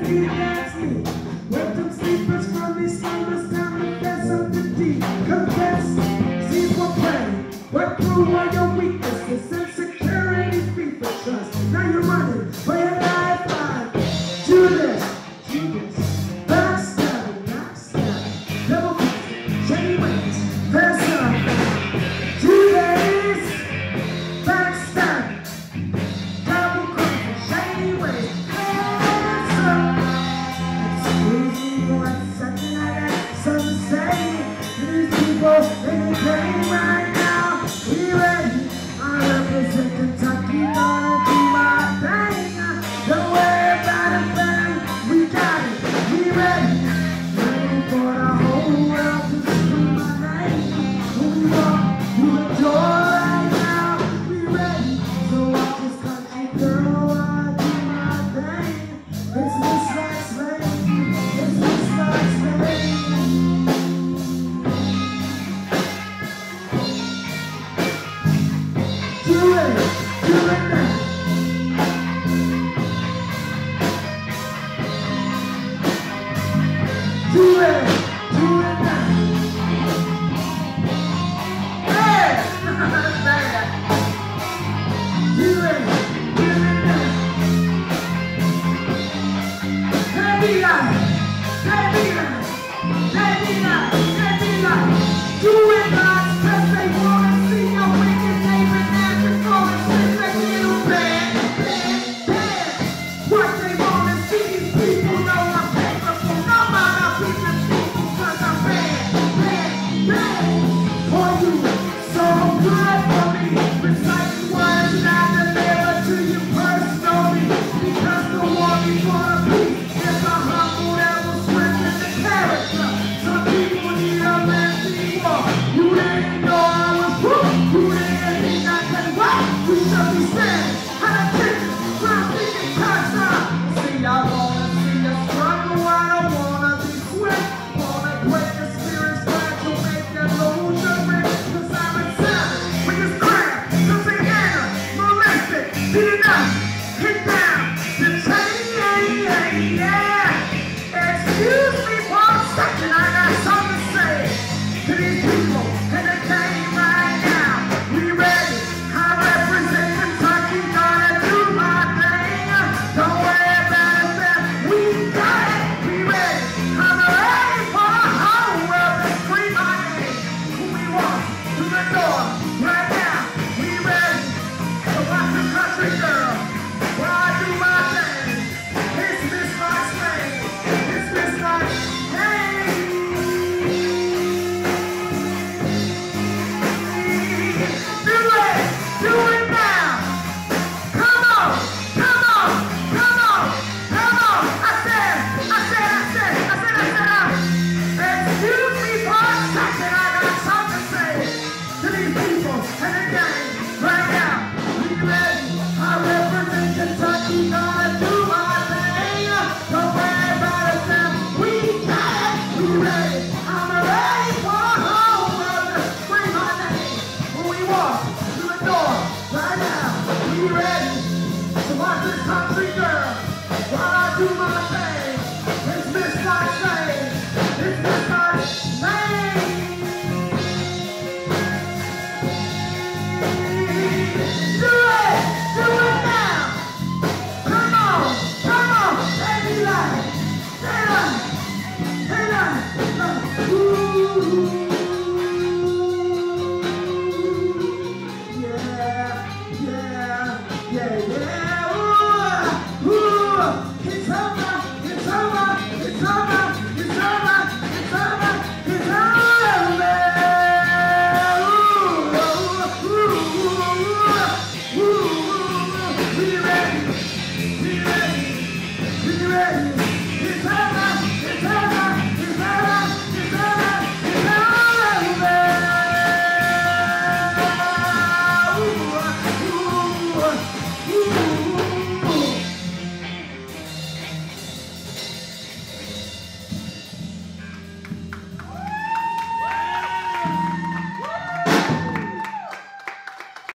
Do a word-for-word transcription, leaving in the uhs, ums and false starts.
kid, that's me. Wake them sleepers from these slumbers, time to confess something deep. Confess, see what play. Work through all your weaknesses, insecurity, free for trust. Now you're running for your lifeline. Do this, do this. Backstabbing, backstabbing. Double crossing, shady ways. Pass up. Do this. Backstabbing. Double crossing, shady ways. Pass up. Excuse me for a second, I got something to say. These people, they came right now. We ready? I represent Kentucky, gonna do my thing. Don't worry about it, fam. We got it. We ready? Ready for the whole world to scream my name. When we walk through the door right now, we ready. So watch this country girl while I do my thing. It's Miss Light Slave. It's Miss Light Slave. Do it, do it now. Do it, do it now. Hey, that's bad. Do it, do it now. Let me lie, let me lie, let me lie, let me lie. Do it, guys, 'cause they wanna see your wicked neighbor dancing for a shit like you bad, bad, bad. What they wanna see, these people know I'm capable. No matter people people, 'cause I'm bad, bad, bad. For you, so good for me. Reciting words that I deliver to you personally. Because the war before the peace is a humble that will strengthen the character. Some people need a messy war. You didn't know I was wrong. You didn't think I could walk. We should be standing at a kitchen, trying to think it cuts up. See, I wanna see you struggle. I don't wanna be swift. Wanna break the spirit's back to make you lose your grip. 'Cause I'm a savage. We just crack. Cause they enter, molested, beat it up, hit down, the chain, yeah, yeah. Excuse me for a second, I got something to say to these people in the game right now. We ready? I represent Kentucky, gonna do my thing. Don't worry about it, fam. We got it. We ready? I'm ready for the whole world to scream my name. When we walk through the door right now, we ready to watch the country girl while I do my thing. It's Miss Light Slave. It's Miss Light Slave. Do it! Do it now! Come on! Come on! Come on! Come on! I said, I said, I said, I said, I said, I excuse me for a second, I got something to say to these people in the game right now. We ready? I represent Kentucky, gonna do my thing. Don't worry about it, fam. We got it. We ready? I'm ready for the whole world to scream my name when we walk through the door right now. We ready to watch this country girl while I do my thing. It's Miss Light Slave. It's Miss Light Slave. Do it! Do it now! Come on! Come on! Let me light! Let us! Let us! Ooh!